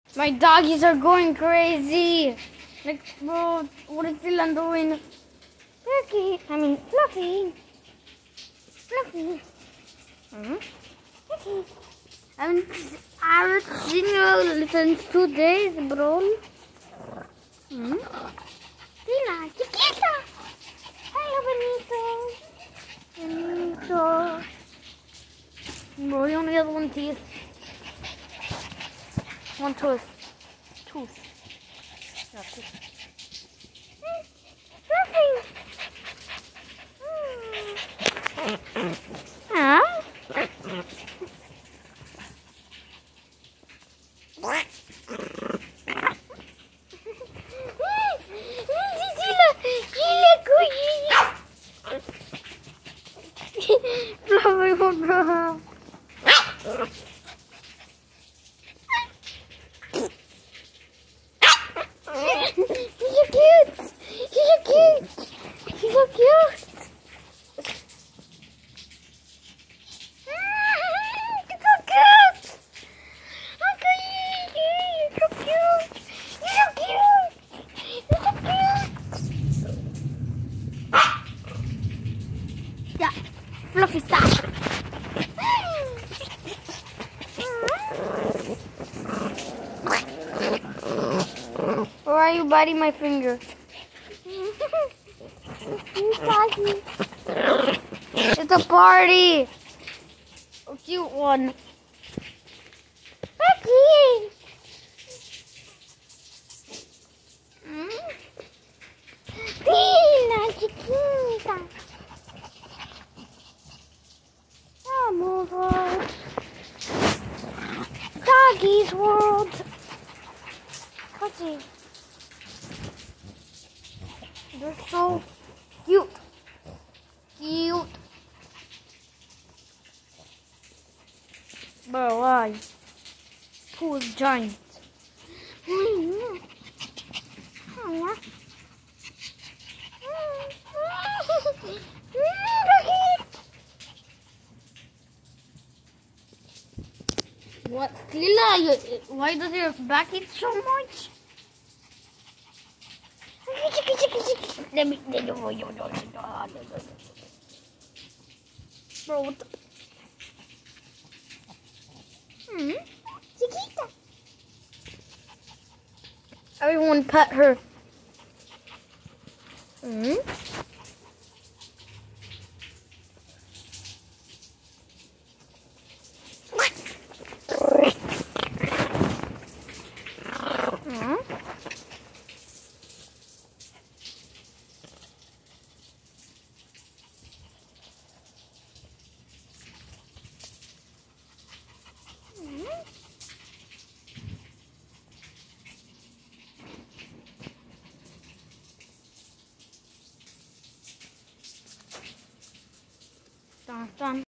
My doggies are going crazy. Like, bro, what is Dylan doing? Fluffy. Fluffy. Fluffy. Fluffy. I haven't seen you since 2 days, bro. Dylan, chiquita. Hello, Benito. Benito. Bro, you only have one teeth. One tooth. Yeah, tooth. Huh? He's so cute. Yeah, fluffy stuff. Why are you biting my finger? It's a party. A cute one. Becky. Pila chiquita. Vamos, world. Doggy's world. Touchy. They're so cute. Bro, why? Who is giant? What? Lila, why does your back itch so much? Bro, what the? Chiquita. Everyone pet her. Dun, dun.